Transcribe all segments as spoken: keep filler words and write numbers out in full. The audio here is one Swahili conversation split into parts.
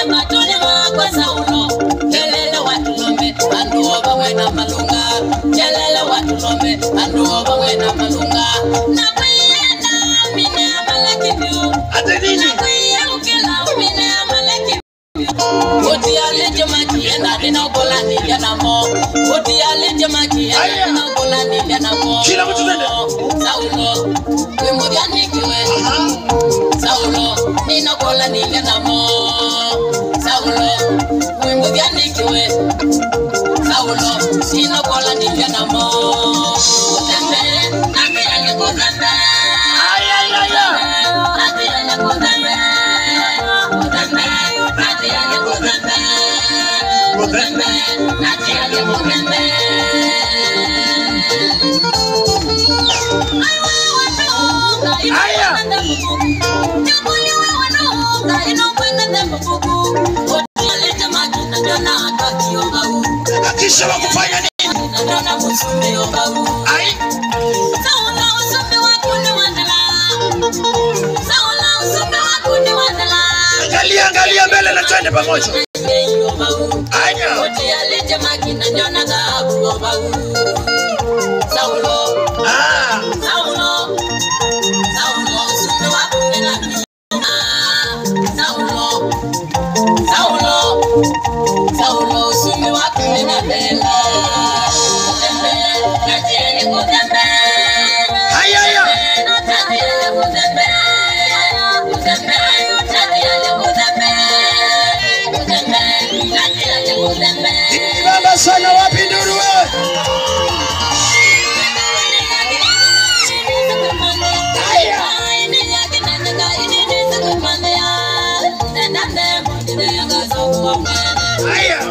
matone makwa saulo kelele watulombe bandu bawena malunga kelele watulombe bandu bawena malunga na kwiyana mine amalekibyo atenini kwiya ukela mine amalekibyo oti aleje makienda nina golani janamo oti aleje makienda nina golani janamo kila mtu nende saulo wimodianikiwe saulo nina golani janamo saulo wimodianikiwe saulo nina golani janamo utembe nakira nikutembe ay ay ay nakira nikutembe utembe nakira nikutembe utembe nakira nikutembe aya kisha wakufanya nini? Ai saula usumbe wakundi wandala saula usumbe wakundi wandala angalia angalia mbele na twende pamoja anya oti alete makina njona gabu obagu saulo ah saulo saulo usumbe wakundi na saulo saulo saulo usumbe wakundi na bela Baba sana wapi nduru wewe? Aya.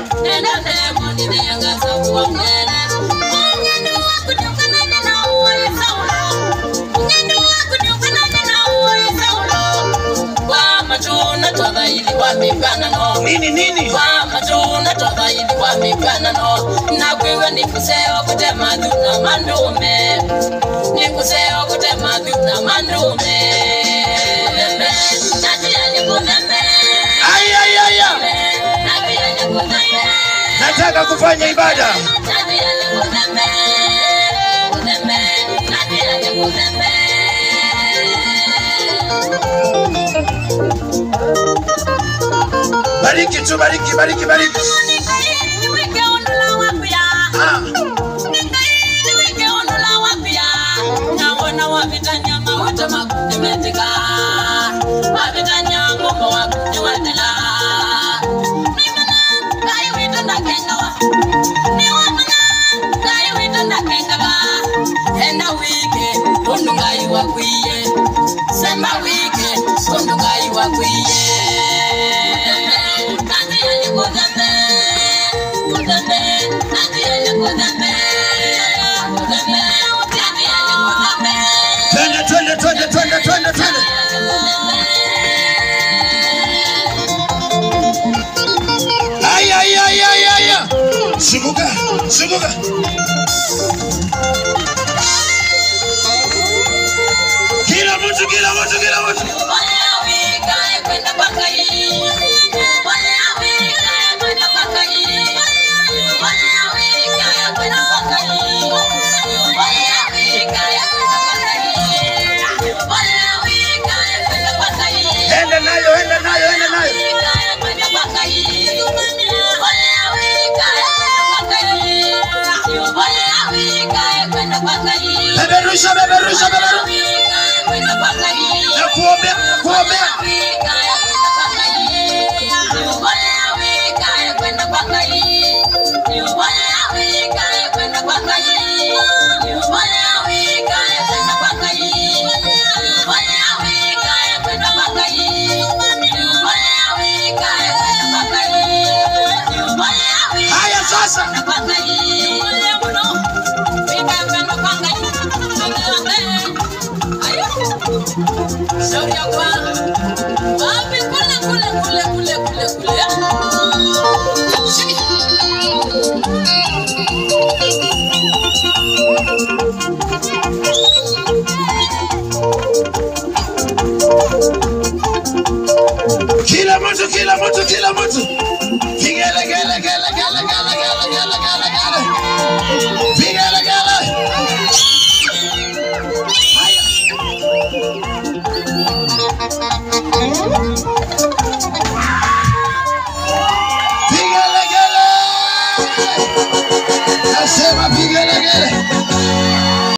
Nini nini? Kwa matuna toba hivi kwa mipana no. Na kwewe ni kuseo kute maduna mandume. Ni kuseo kute maduna mandume. Kudembe, natia ni kudembe. Ay ay ay ay. Natia ni kudembe. Nataka kufanya ibada. Natia ni kudembe. Kudembe, natia ni kudembe. Bariki tu, bariki, bariki, bariki. Ah. Twende twende twende twende twende twende. Ay ay ay ay ay. Zunguka, zunguka. Kila mtu kila mtu kila mtu. Enda nayo, enda nayo, enda nayo. Beberusha, beberusha, beberusha. Na kuombea, kuombea. Haya sasa. Shauri ya kwa wapi kule kule kule kule kule kule kila mtu kila mtu, kila mtu. Vigele gele gele gele gele gele gele gele gele. Vigele gele. Haya. Vigele gele. Nasema vigele gele.